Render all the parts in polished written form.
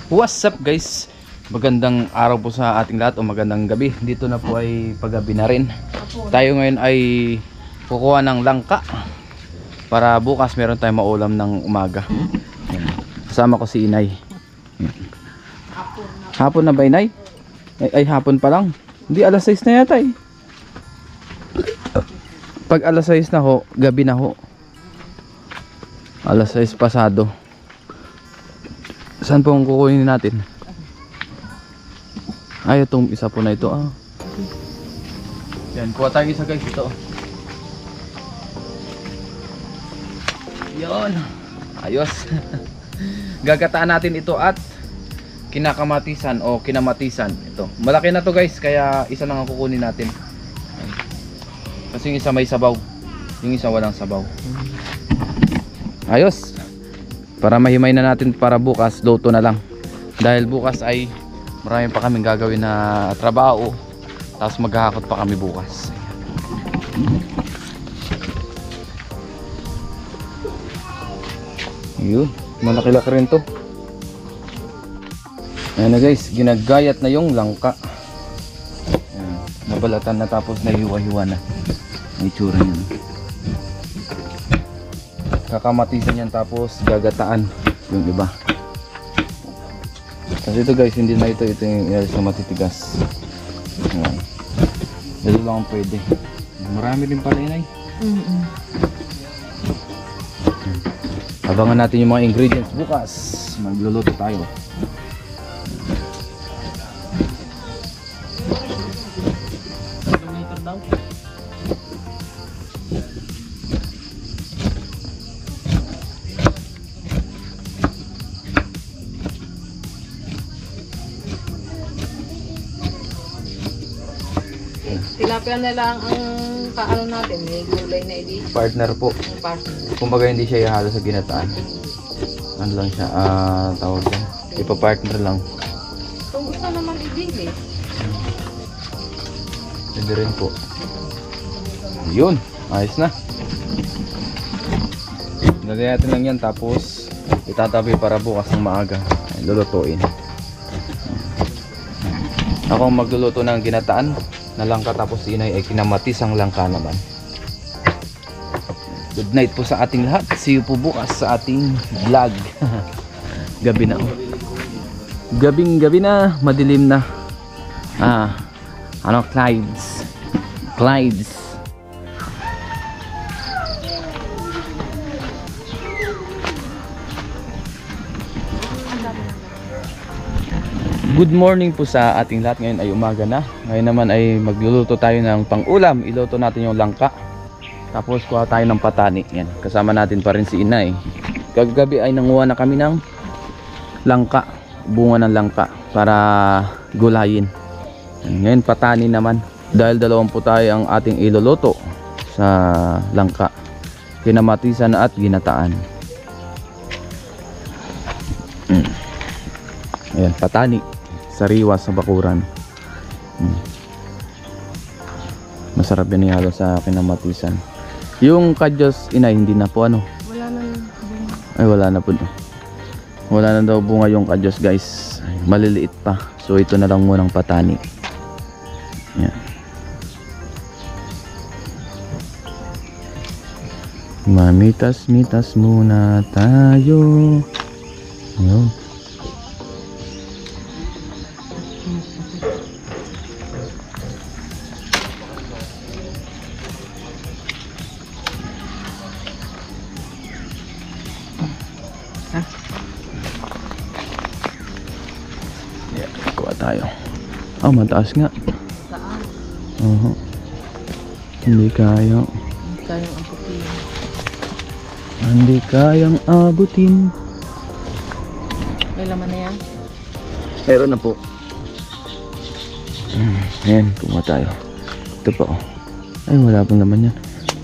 What's up guys? Magandang araw po sa ating lahat o magandang gabi. Dito na po ay paggabi na rin. Tayo ngayon ay kukuha ng langka para bukas meron tayong maulam ng umaga. Kasama ko si Inay. Hapon na ba, Inay? Ay hapon pa lang. Hindi, alas 6 na yata eh. Pag alas 6 na ho, gabi na ho. Alas 6 pasado. Saan po ang kukunin natin? Ay, itong isa po na ito ah. Yan, kuha tayo isa guys, ito. Yon. Ayos. Gagataan natin ito at kinakamatisan o kinamatisan. Ito. Malaki na to guys, kaya isa lang ang kukunin natin. Kasi yung isa may sabaw. Yung isa walang sabaw. Ayos. Para mahimay na natin para bukas, luto na lang. Dahil bukas ay marami pa kaming gagawin na trabaho. Tapos maghahakot pa kami bukas. Yun, malaki-laki rin to. Ayan na guys, ginagayat na yung langka. Ayan, nabalatan na tapos nahiwa-hiwa na. May itsura niyan. Kakamatisan yan tapos gagataan yung iba. Kasi ito guys, hindi na ito yung ilalis na matitigas. Ayan. Dito lang ang pwede. Marami rin pala yun ay. Abangan natin yung mga ingredients bukas. Magluluto tayo. Tilapia na lang ang kaano natin, may gulay na edi. Partner po. Partner. Kumbaga hindi siya ihalo sa ginataan. Ano lang siya, tawag yan. Ipa-partner lang. Kung gusto naman i-dilis. Pwede rin po. Yun, ayos na. Lagyan natin lang yan tapos itatabi para bukas ng maaga. Lulutuin. Ako ang magluluto ng ginataan na langka tapos si Inay ay kinamatis ang langka naman. Good night po sa ating lahat. See you po bukas sa ating vlog. Gabi na. Gabi na, madilim na. Clydes. Good morning po sa ating lahat. Ngayon ay umaga na. Ngayon naman ay magluluto tayo ng pang-ulam. Iluto natin yung langka. Tapos kuha tayo ng patani. Yan. Kasama natin pa rin si Inay. Kagabi ay nanguha na kami ng langka. Bunga ng langka. Para gulayin. Yan. Ngayon patani naman. Dahil dalawang po tayo ang ating iluluto sa langka. Kinamatisan at ginataan. Ayan, patani. Sariwa sa bakuran. Masarap yan ihalo sa kinamatisan. Yung kadyos, Inay, hindi na po ano? Wala na bunga. Ay, wala na po. Wala na daw bunga yung kadyos guys. Ay, maliliit pa. So ito na lang munang patani. Yan. Mamitas-mitas muna tayo. Ayun. Tayo. Mataas nga. Saan? Hindi kaya. Kayang abutin. Hindi kayang abutin. May laman na yan? Meron na po. Ayan, kuha tayo. Ito pa oh. Ay, wala pong laman yan.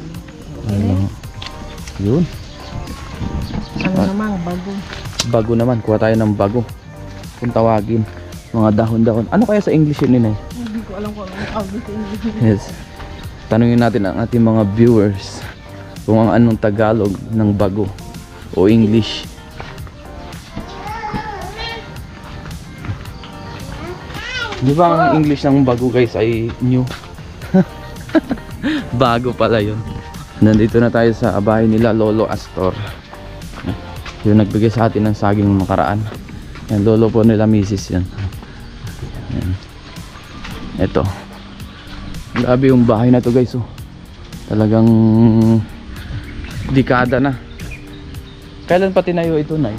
Yun. Ano naman, bago. Bago naman, kuha tayo ng bago. Kung tawagin. Mga dahon-dahon. Ano kaya sa English yun, Inay? Hindi ko alam kung anong tawag sa English. Yes. Tanungin natin ang ating mga viewers kung ang anong Tagalog ng bago o English. Di ba ang English ng bago guys ay new? Bago pala yun. Nandito na tayo sa bahay nila Lolo Astor. Yung nagbigay sa atin ng saging makaraan. Yan, lolo po nila misis yan. Yan. Ito. Grabe yung bahay na to guys. Oh. Talagang dekada na. Kailan pa tinayo ito, Nay?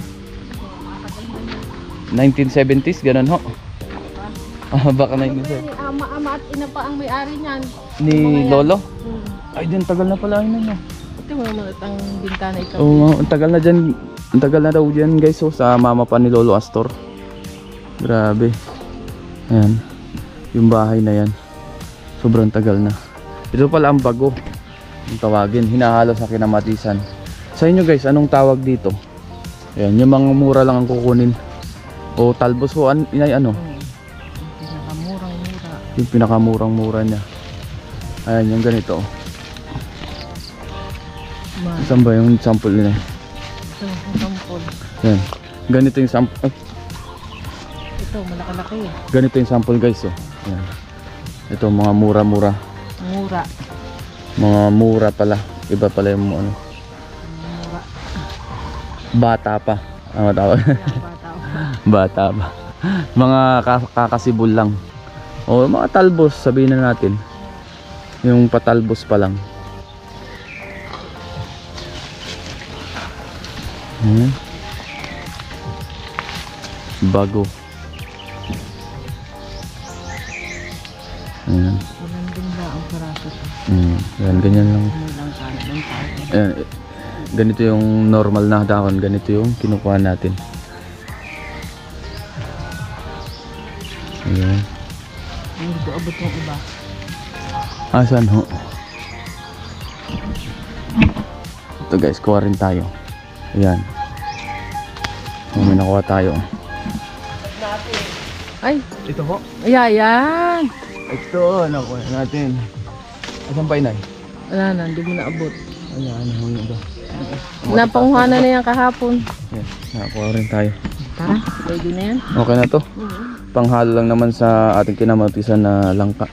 1970s, ganun ho. Baka 1970s. Ama at ina pa ang may-ari niyan. Ni Lolo? Ay, din tagal na pala yun. Ito mo naman at ang bintana ikaw. Oo, ang tagal na dyan. Ang tagal na daw dyan guys. So, sa mama pa ni Lolo Astor. Grabe. Ayan. Yung bahay na yan. Sobrang tagal na. Ito pala ang bago. Ang tawagin. Hinahalo sa kinamatisan. Sa inyo guys, anong tawag dito? Ayan, yung mga mura lang ang kukunin. O talbos ho, inay ano? Pinakamurang-mura. Yung pinakamurang-mura niya. Ayan, yung ganito. Saan ba yung sample nila? Ito, yung sampol. Ayan. Ganito yung sample. Ay, Ito, malaki-laki. ganito yung sample guys. Oh. Ayan. Ito, mga mura-mura. Mura. Mga mura pala. Iba pala yung ano. Mura. Bata pa. Ano tawag? Bata. Bata pa. Mga kakasibol lang. O mga talbos, sabihin na natin. Yung patalbos pa lang. Bago. Ayan. Walang ganda ang paraso. Ayan, ganyan lang. Ano lang sana ng tao. Ayan, ganito yung normal na dahon. Ganito yung kinukuha natin. Ayan. Hindi ko abot yung iba. Asan ho? Ito guys, kuha rin tayo. Ayan. May nakuha tayo. Ay, Ito ho. ayan. Ito, nakuha natin. Asan pa inay? Wala na, hindi mo naabot. Ayan, ano ba? Napanguhanan na yan kahapon. Ayan, nakakuha rin tayo. Tara, pwede na yan. Okay na to. Panghalo lang naman sa ating kinamatisan na langka.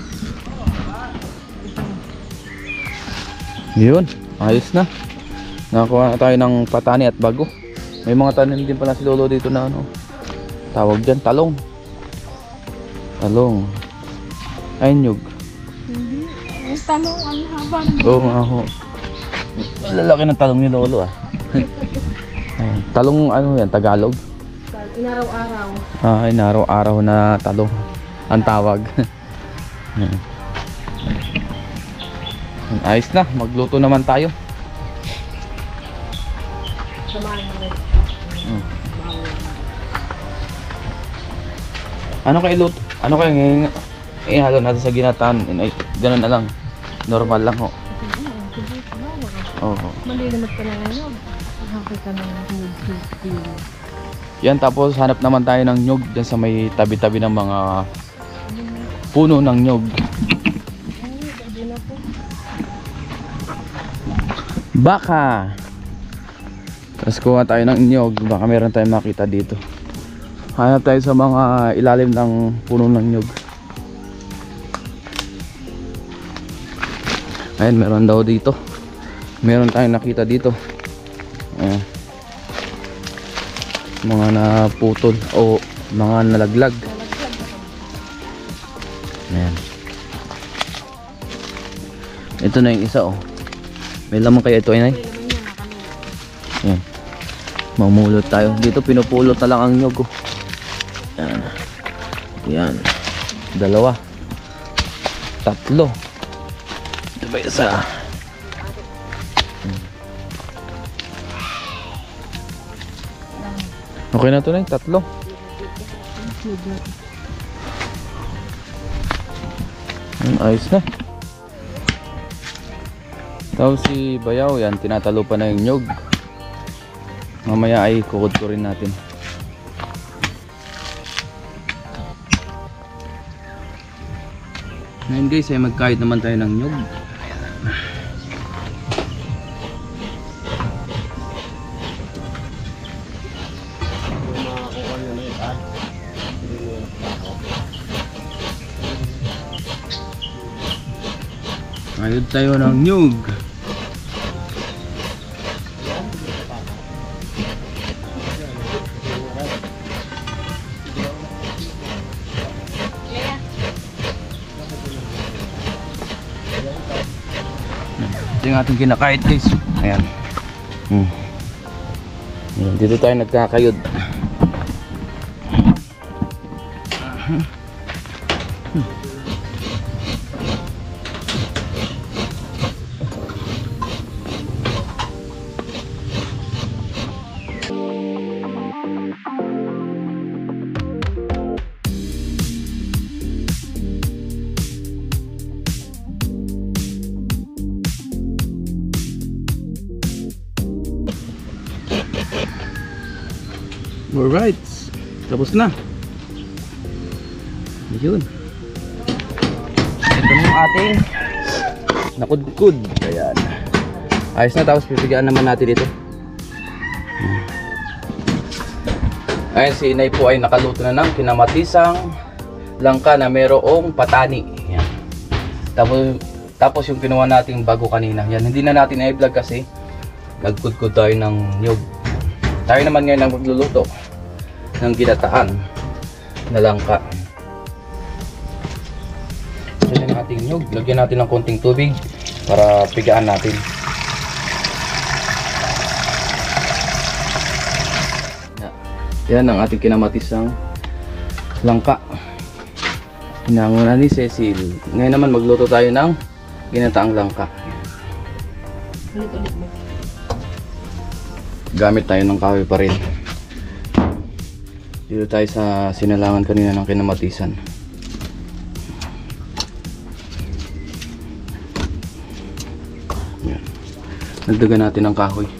Yun, ayos na. Nakakuha na tayo ng patani at bago. May mga tanim din pala si Lolo dito na ano. Tawag dyan, talong. Talong. Ay, nyug. Ang talong, ang haba. Oo nga ho. Ang lalaki ng talong ni Lolo ah. Ayan, talong ano yan, Tagalog? Inaraw-araw. Ay, araw-araw na talong. Ang tawag. Ayan. Ayos na, magluto naman tayo. Samahan mo rin. Ano kayo luto? Ano kayo ihalo natin sa ginataan? Ay, ganun na lang. Normal lang ho. Oo. Malilimot ka na ngayon. Hakit ka ng food. Yan, tapos hanap naman tayo ng nyug dyan sa may tabi-tabi ng mga puno ng nyug. Baka! Tapos kuha tayo ng nyug. Baka meron tayong makita dito. Hanap tayo sa mga ilalim ng puno ng nyug. Ayun, meron daw dito. Meron tayong nakita dito. Ayan. Mga naputol o mga nalaglag. Ayan. Ito na yung isa oh. May laman kaya ito inay? Ayan. Mamulot tayo. Dito pinupulot na lang ang nyog oh. Ayan. Ayan. Dalawa. Tatlo. Ito ba isa? Okay na ito na yung tatlo. Ayos na. Tapos si Bayaw yan, tinatalo pa na yung nyog. Mamaya ay kukudkurin natin. Ngayon guys ay magkahit naman tayo ng nyog. Kayod tayo ng nyug. Ito yung ating kinakait guys. Ayan. Ayan, dito tayo nagkakayod. Alright, tapos na. Yun. Ito na yung ating nakudkud. Ayan. Ayos na, tapos pipigaan naman natin ito. Ayan, si inay po ay nakaluto na ng kinamatisang langka na mayroong patani. Ayan. Tapos yung kinuha nating bago kanina. Yan, hindi na natin i-vlog kasi nagkudkud tayo ng nyug. Tayo naman ngayon ang magluluto ng ginataan na langka. Yan ang ating nyug. Lagyan natin ng konting tubig para pigaan natin. Yan ang ating kinamatisang langka. Hinanguna ni Cecil. Ngayon naman magluto tayo ng ginataang langka. Ulit-ulit mo. Gamit tayo ng kahoy pa rin. Dito tayo sa sinalangan kanina ng kinamatisan. Yan. Nagdagan natin ng kahoy.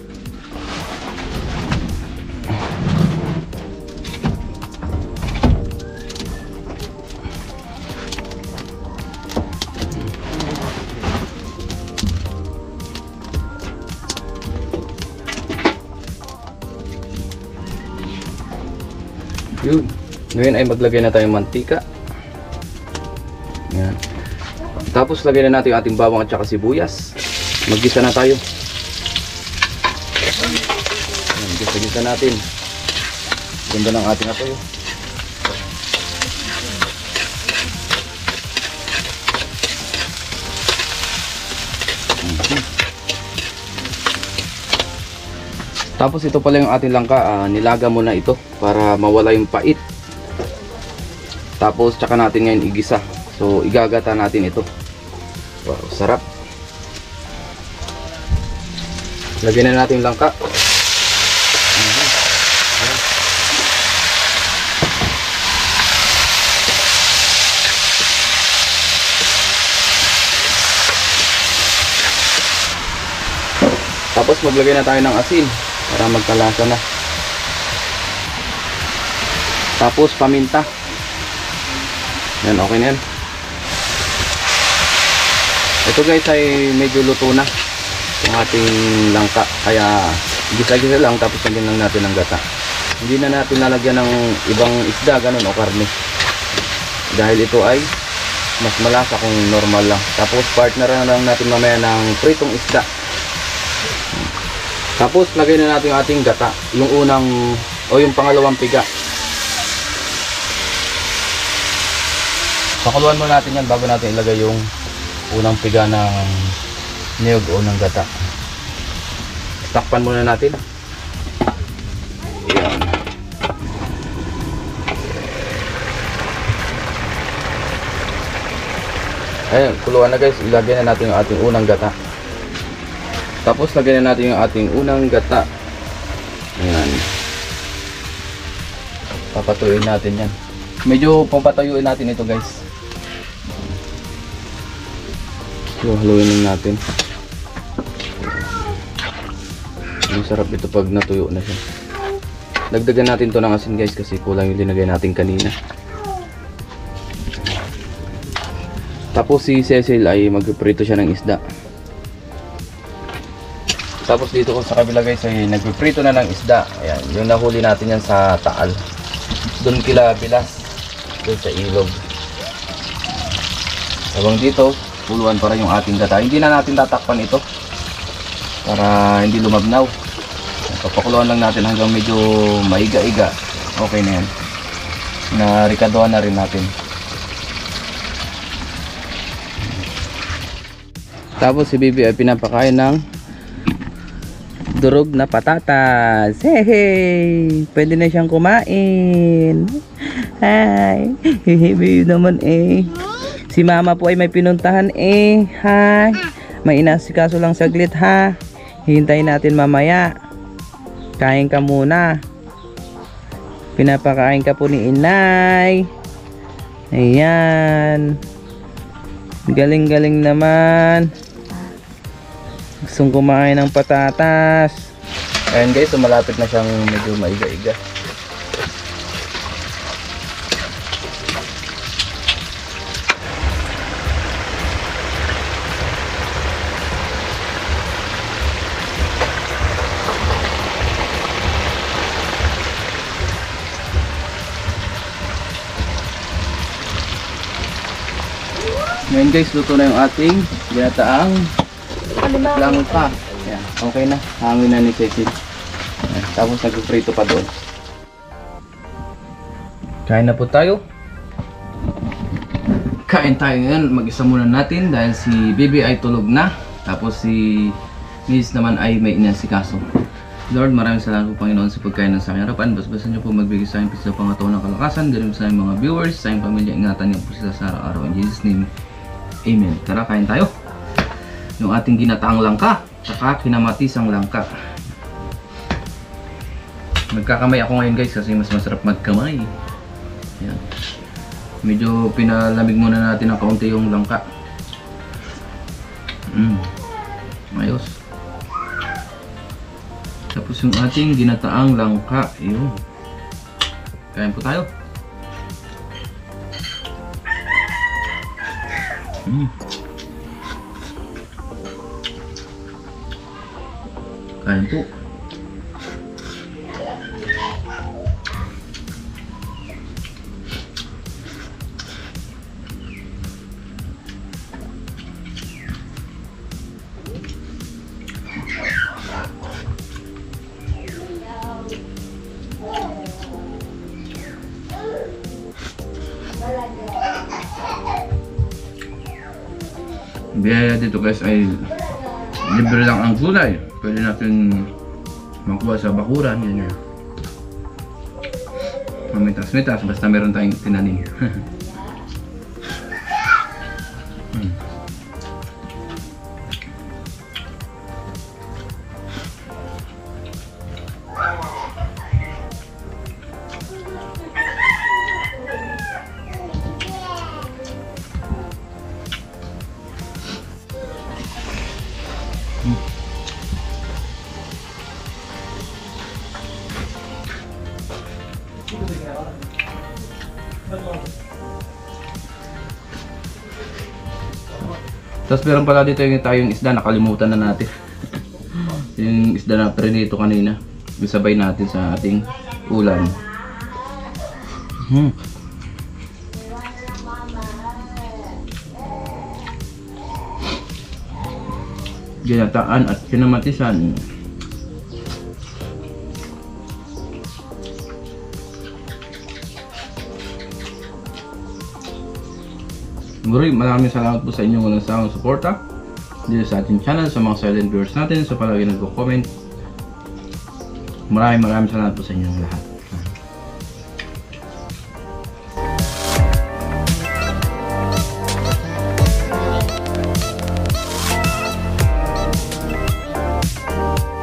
Yun. Ngayon ay maglagay na tayo ng mantika. Yan. Tapos lagay na natin yung ating bawang at saka sibuyas. Maggisa na tayo. Yan, gisa-gisa natin. Ganda ng ating atoy. Tapos ito pala yung ating langka, nilaga muna ito para mawala yung pait. Tapos tsaka natin ngayon igisa. So igagata natin ito. Wow, sarap. Lagyan na natin yung langka. Tapos maglagay na tayo ng asin para magkalasa na. Tapos paminta. Yan, okay na yan. Ito guys ay medyo luto na yung ating langka. Kaya gisa-gisa lang tapos lagyan lang natin ng gata. Hindi na natin lalagyan ng ibang isda, ganun o karne. Dahil ito ay mas malasa kung normal lang. Tapos partner na lang natin mamaya ng pritong isda. Tapos lagay na natin yung ating gata, yung unang o yung pangalawang piga. Pakuluan muna natin yan bago natin ilagay yung unang piga ng niyog o ng gata. Takpan muna natin. Yan. Ayan, kuluan na guys, ilagay na natin yung ating unang gata. Tapos lagyan na natin yung ating unang gata. Ayan. Papatuyuin natin yan. Medyo papatuyuin natin ito guys. So haluin natin. Ang sarap ito pag natuyo na siya. Dagdagan natin to ng asin guys kasi kulang yung linagay natin kanina. Tapos si Cecil ay magpiprito siya ng isda. Tapos dito ko sa kabila guys ay nagpiprito na ng isda. Ayan, yung nahuli natin yan sa Taal. Doon kila Bilas, doon sa ilog. Habang dito, kuluan para yung ating gata. Hindi na natin tatakpan ito para hindi lumabnaw. Papakuluan lang natin hanggang medyo maiga-iga. Okay na yan. Narikaduhan na rin natin. Tapos si Bibi ay pinapakain ng durog na patatas. Hey! Pwede na siyang kumain. Hi! Bibi naman eh. Si mama po ay may pinuntahan eh. Hi! May inasikaso lang saglit ha. Hintayin natin mamaya. Kain ka muna. Pinapakain ka po ni inay. Ayan. Galing-galing naman. Gustong kumain ng patatas. Ayan guys, so malapit na siyang medyo maiga-iga. Ngayon guys, luto na yung ating ginataang langka. Yan, okay na. Hangin na ni Cecil. Yan, tapos nagprito pa doon. Kain na po tayo. Kain tayo ngayon. Mag-isa muna natin dahil si Bibi ay tulog na. Tapos si Miss naman ay may inasikaso. Lord, maraming salamat po Panginoon sa pagkain ng sa aking harapan. Basbasan niyo po magbigay sa akin sa pangatawan ng kalakasan. Ganun sa aming mga viewers, sa aming pamilya. Ingatan niyo po sila sa araw-araw. In Jesus' name. Amen. Tara, kain tayo. Yung ating ginataang langka, saka kinamatisang langka. Magkakamay ako ngayon guys kasi mas masarap magkamay. Yan. Medyo pinalamig muna natin ng kaunti yung langka. Ayos. Tapos yung ating ginataang langka. Ayun. Kain po tayo. Kain po. Biyaya dito guys ay libre lang ang gulay. Pwede natin makuha sa bakuran. Yan yan. Mamitas-mitas basta meron tayong tinanim. Tapos meron pala dito yung tayong isda, nakalimutan na natin. Yung isda na prinito kanina, isabay natin sa ating ulam. Ginataan at kinamatisan. Muli, maraming salamat po sa inyong walang sawang suporta dito sa ating channel, sa mga silent viewers natin, sa palagi nagko-comment. Maraming salamat po sa inyong lahat.